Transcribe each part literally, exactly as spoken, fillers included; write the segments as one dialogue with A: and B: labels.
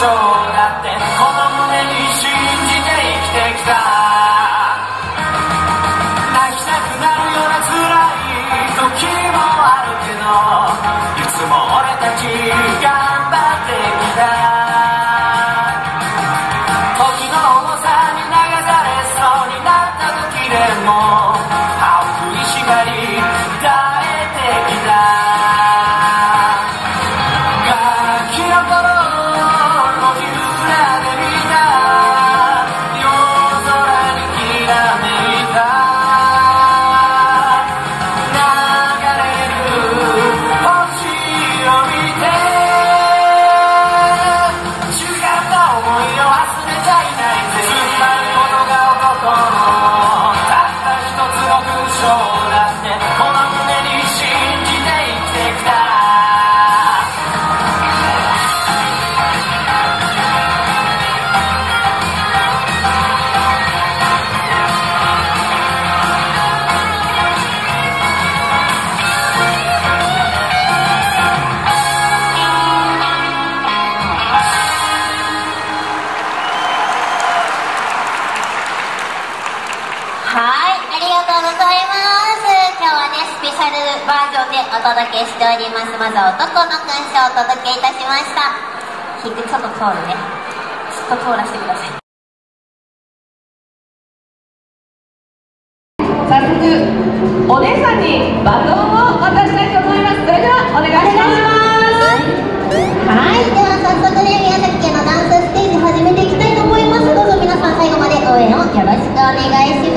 A: 章だってこの胸に信じて生きてきた。泣きたくなるような辛い時もあるけど、いつも俺たち頑張ってきた。時の重さに流されそうになった時でも歯を食いしばり耐えてきた。ガキの頃路地裏で見た夜空にきらめいた流れる星を見て、違った思いを忘れちゃいない。つまることが男のたった一つの勲章だってこの胸に信じて生きてきた。
B: はい、ありがとうございます。今日はね、スペシャルバージョンでお届けしております。まずは男の勲章をお届けいたしました。引いてちょっと通るね。ずっと通らせてください。
C: 早速お姉さんにバトンを渡したいと思います。それではお願いします。
B: はい、では早速ね、宮崎県のダンスステージ始めていきたいと思います。どうぞ皆さん最後まで応援をよろしくお願いします。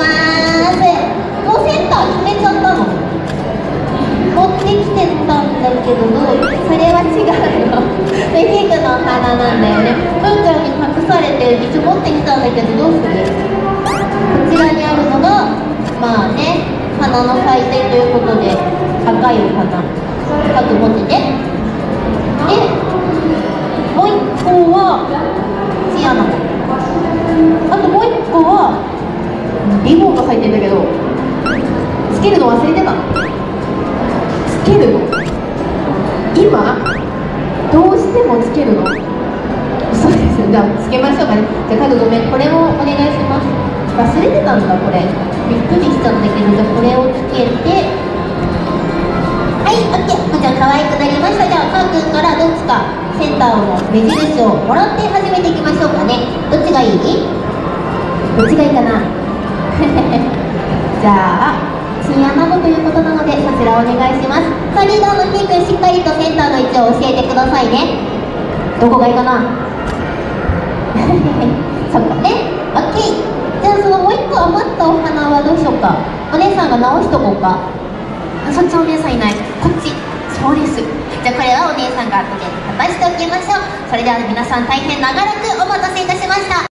B: もうセンター決めちゃったの？持ってきてたんだけど、それは違うの。メジークの花なんだよね。文ちゃんに隠されて一応持ってきたんだけど、どうする？こちらにあるのがまあね、花の祭典ということで赤いお花各持ってて、でもう一個はツヤの、あともう一個はリボンが入ってるんだけど、つけるの忘れてたの。つけるの今どうしてもつけるの？そうです。じゃあつけましょうかね。じゃあタグごめん、これもお願いします。忘れてたんだこれ。びっくりしちゃったけど、じゃあこれをつけて、はい、オッケー。じゃあ可愛くなりました。じゃあかーくんからどっちかセンターの目印をもらって始めていきましょうかね。どっちがいい？どっちがいいかなじゃあツヤなどということなので、そちらお願いします。さあリーダーのキーくん、しっかりとセンターの位置を教えてくださいね。どこがいいかなそこね。オッケー。じゃあそのもう一個余ったお花はどうしようか。お姉さんが直しとこうか。あ、そっちお姉さんいない。こっち。そうです。じゃあこれはお姉さんが後で渡しておきましょう。それでは皆さん大変長らくお待たせいたしました。